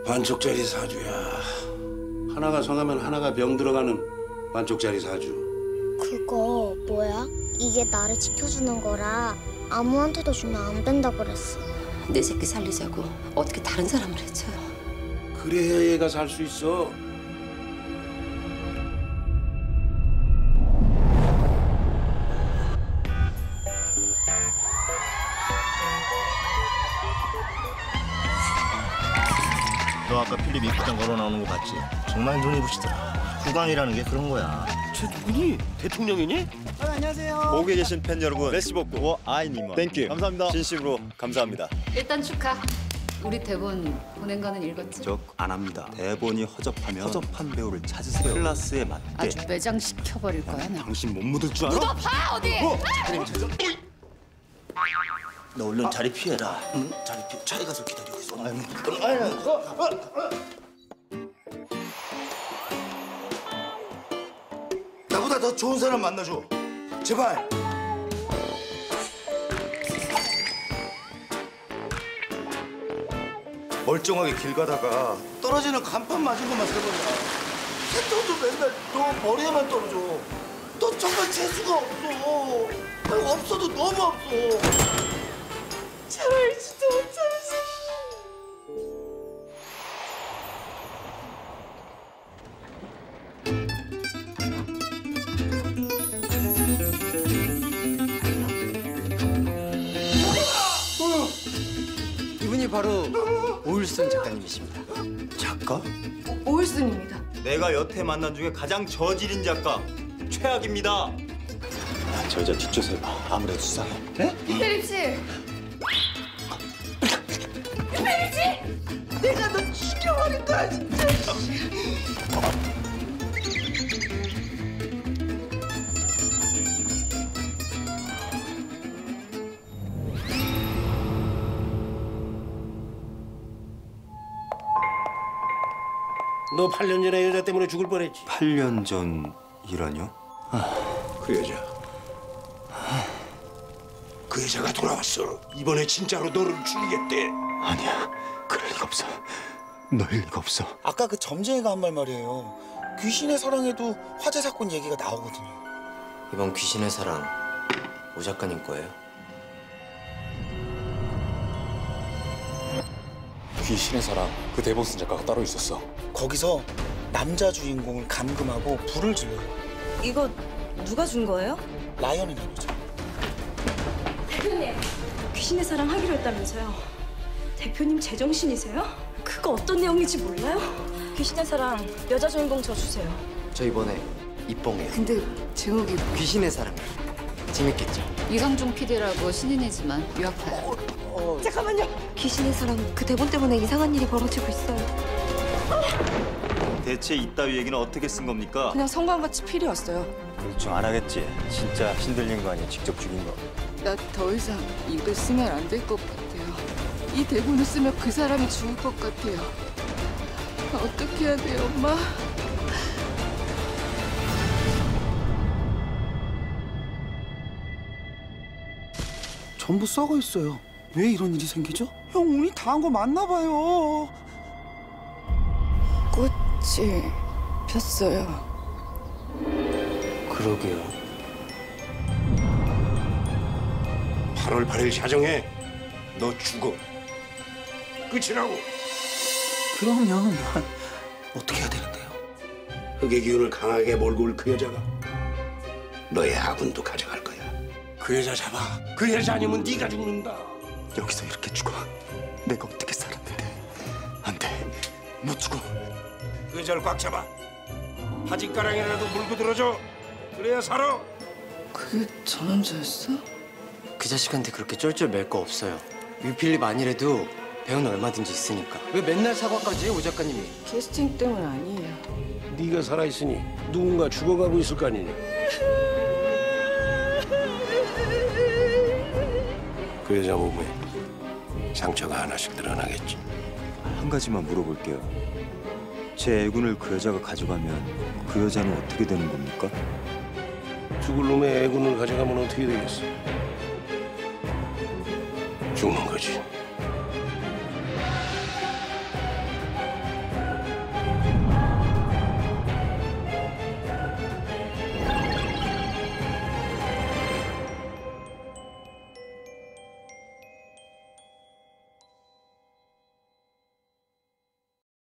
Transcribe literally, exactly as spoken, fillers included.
반쪽짜리 사주야. 하나가 성하면 하나가 병 들어가는 반쪽짜리 사주. 그거 뭐야? 이게 나를 지켜주는 거라 아무한테도 주면 안 된다 그랬어. 내 새끼 살리자고 어떻게 다른 사람을 해쳐요. 그래야 얘가 살 수 있어. 너 아까 필립 입구장 걸어 나오는 거 봤지? 정말 눈이 부시더라. 후광이라는 게 그런 거야. 쟤 누구니? 대통령이니? 아, 안녕하세요. 보고 계신 팬 여러분, 메시 복구 아이니먼 땡큐 감사합니다. 진심으로 감사합니다. 일단 축하. 우리 대본 보낸 거는 읽었지? 적 안 합니다. 대본이 허접하면 허접한 배우를 찾으세요. 클래스에 맞게. 아주 매장시켜버릴 거야 나. 당신 못 묻을 줄 알아? 묻어봐 어디! 어? 너 얼른 자리 피해라. 응? 자리 피 차에 가서 기다리고 있어. 아유, 아유, 어, 어, 어. 나보다 더 좋은 사람 만나줘. 제발. 멀쩡하게 길 가다가 떨어지는 간판 맞은 것만 세 번이야. 태도도 맨날 너 머리에만 떨어져. 너 정말 재수가 없어. 아니, 없어도 너무 없어. 차라리 진짜 못 참았어. 이분이 바로 오일순 작가님이십니다. 작가? 오일순입니다. 내가 여태 만난 중에 가장 저질인 작가 최악입니다. 저 여자 뒷조사 해봐. 아무래도 수상해. 네? 이태립 씨! 이태립 씨! 내가 너 죽여버린다 진짜. 너 팔 년 전에 여자 때문에 죽을 뻔했지. 팔 년 전이라뇨? 그 여자. 그 여자가 돌아왔어. 이번에 진짜로 너를 죽이겠대. 아니야. 그럴 리가 없어. 널 리가 없어. 아까 그 점쟁이가 한 말 말이에요. 귀신의 사랑에도 화재 사건 얘기가 나오거든요. 이번 귀신의 사랑 오 작가님 거예요? 귀신의 사랑 그 대본 쓴 작가가 따로 있었어. 거기서 남자 주인공을 감금하고 불을 질러요. 이거 누가 준 거예요? 라이언이 나오죠. 대표님, 귀신의 사랑 하기로 했다면서요. 대표님 제정신이세요? 그거 어떤 내용인지 몰라요? 귀신의 사랑 여자 주인공 저 주세요. 저 이번에 입봉해요. 근데 제목이 귀신의 사랑. 재밌겠죠? 이강종 피디라고 신인이지만 유학파야. 잠깐만요. 귀신의 사랑 그 대본 때문에 이상한 일이 벌어지고 있어요. 대체 이따위 얘기는 어떻게 쓴 겁니까? 그냥 성광같이 필이었어요. 결정 안 하겠지. 진짜 힘들린 거 아니야? 직접 죽인 거. 나 더 이상 이걸 쓰면 안 될 것 같아요. 이 대본을 쓰면 그 사람이 죽을 것 같아요. 어떻게 해야 돼요, 엄마? 전부 썩어 있어요. 왜 이런 일이 생기죠? 형 운이 다한 거 맞나 봐요. 꽃이 폈어요. 그러게요. 팔월 팔일 자정에 너 죽어. 끝이라고. 그러면 어떻게 해야 되는데요? 흑의 기운을 강하게 몰고 올 그 여자가 너의 아군도 가져갈 거야. 그 여자 잡아. 그 여자 아니면 네가 죽는다. 여기서 이렇게 죽어. 내가 어떻게 살았는데. 안 돼. 못 죽어. 그 여자를 꽉 잡아. 바짓가랑이라도 물고 들어줘. 그래야 살아. 그게 저 남자였어? 그 자식한테 그렇게 쫄쫄 맬 거 없어요. 뮤필립 아니래도 배우는 얼마든지 있으니까. 왜 맨날 사과까지 해, 오 작가님이? 캐스팅 때문 아니에요. 네가 살아있으니 누군가 죽어가고 있을 거 아니니. 그 여자 몸에 상처가 하나씩 드러나겠지. 한 가지만 물어볼게요. 제 애군을 그 여자가 가져가면 그 여자는 어떻게 되는 겁니까? 죽을 놈의 애군을 가져가면 어떻게 되겠어? 죽는 거지.